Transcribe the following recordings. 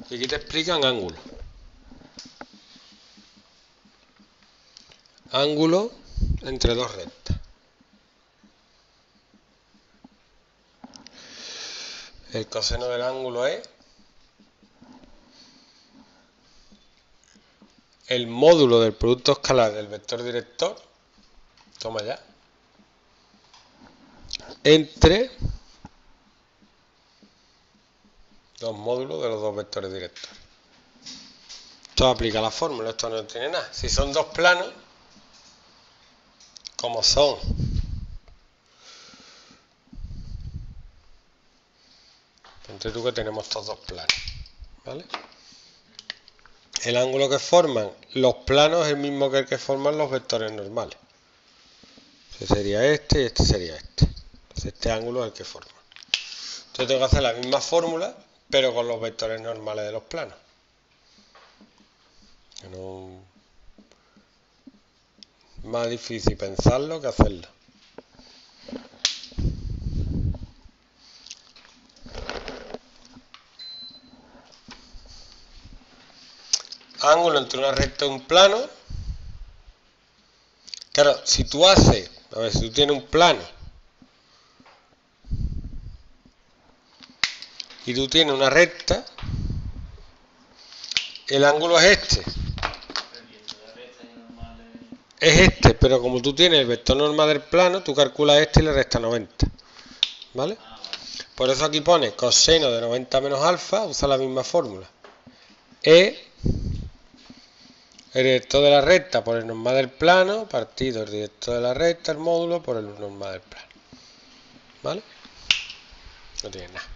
Y aquí te explican ángulo. Ángulo entre dos rectas. El coseno del ángulo es el módulo del producto escalar del vector director, toma ya, entre los módulos de los dos vectores directores. Esto aplica la fórmula, esto no tiene nada. Si son dos planos, como son ponte tú que tenemos estos dos planos, ¿vale? El ángulo que forman los planos es el mismo que el que forman los vectores normales. Este sería este y este sería este. Entonces este ángulo es el que forma. Entonces tengo que hacer la misma fórmula, pero con los vectores normales de los planos. No... Más difícil pensarlo que hacerlo. Ángulo entre una recta y un plano. Claro, si tú haces, a ver, si tú tienes un plano y tú tienes una recta, el ángulo es este. Es este, pero como tú tienes el vector normal del plano, tú calculas este y le restas 90. ¿Vale? Por eso aquí pone coseno de 90 menos alfa, usa la misma fórmula. E, el director de la recta por el normal del plano, partido el director de la recta, el módulo, por el normal del plano. ¿Vale? No tiene nada.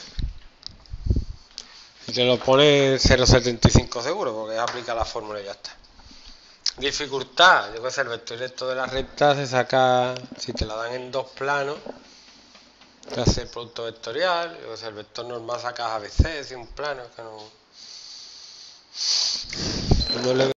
Y te lo pone 0,75 seguro, porque aplica la fórmula y ya está. Dificultad, yo que sé, el vector director de la recta se saca, si te la dan en dos planos, te hace el producto vectorial, yo que sé, el vector normal sacas ABC, si un plano, que no le